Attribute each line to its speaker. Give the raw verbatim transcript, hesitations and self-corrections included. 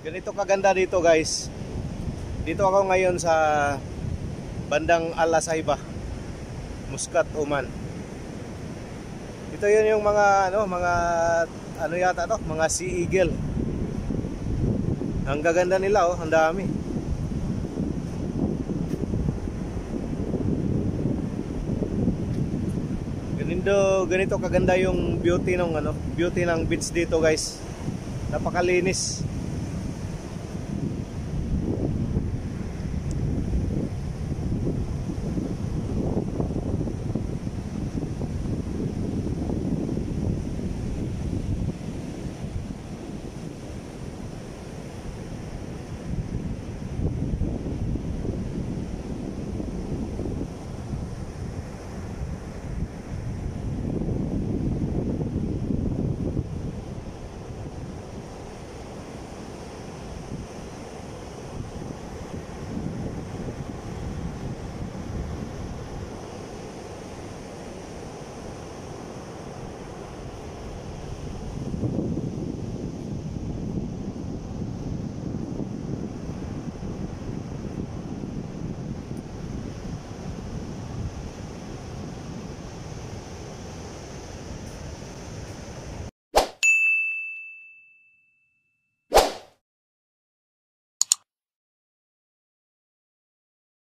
Speaker 1: Ganito kaganda dito guys. Dito ako ngayon sa bandang Alasaiba, Muscat, Oman. Ito yun yung mga ano, mga ano yata to, mga sea eagle. Ang gaganda nila oh, ang dami. Ganito, ganito kaganda yung beauty ng ano, beauty ng beach dito guys. Napakalinis.